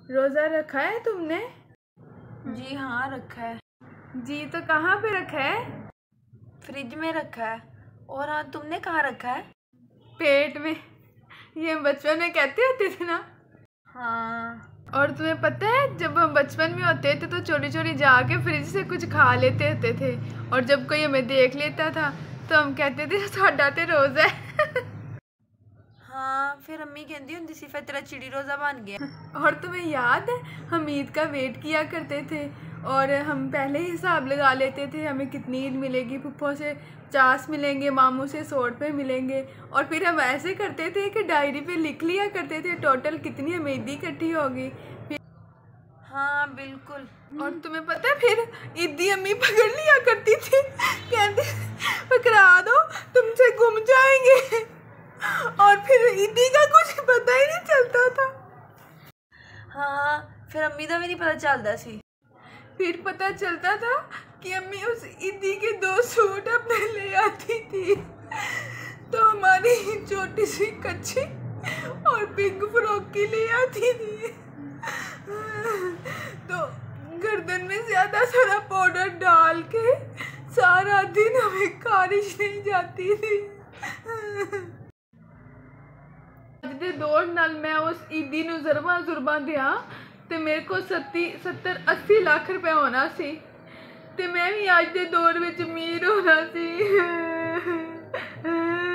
रोज़ा रखा है तुमने? जी हाँ, रखा है। जी तो कहाँ पे रखा है? फ्रिज में रखा है। और हाँ, तुमने कहाँ रखा है? पेट में। ये बचपन में कहते होते थे ना। हाँ। और तुम्हें पता है जब हम बचपन में होते थे तो चोरी चोरी जाके फ्रिज से कुछ खा लेते होते थे, और जब कोई हमें देख लेता था तो हम कहते थे साडा ते रोज़ा है। हाँ, फिर अम्मी कहती होंदी सी फिर तेरा चिड़ी रोज़ा बन गया। और तुम्हें याद है हम ईद का वेट किया करते थे, और हम पहले ही हिसाब लगा लेते थे हमें कितनी ईद मिलेगी, फुफ्फो से 50 मिलेंगे, मामू से 100 रुपये मिलेंगे, और फिर हम ऐसे करते थे कि डायरी पे लिख लिया करते थे टोटल कितनी हमें ईदी इकट्ठी होगी। हाँ बिल्कुल। और तुम्हें पता है फिर ईदी अम्मी पकड़ लिया करती थी, कहती पकड़ा दो तुमसे गुम जाएंगे, और फिर ईदी का कुछ पता ही नहीं चलता था। हाँ, फिर अम्मी का भी नहीं पता चलता सी। फिर पता चलता था कि अम्मी उस ईदी के 2 सूट अपने ले आती थी, तो हमारी छोटी सी कच्ची और पिंक फ्रॉक की ले आती थी, तो गर्दन में ज्यादा सारा पाउडर डाल के सारा दिन हमें खारिश नहीं जाती थी। दे दौड़ नाल मैं उस ईदी नूं जुर्बा दिया ते मेरे को 70-80 लाख रुपए होना सी, ते मैं भी अज दे दौर विच अमीर होना सी।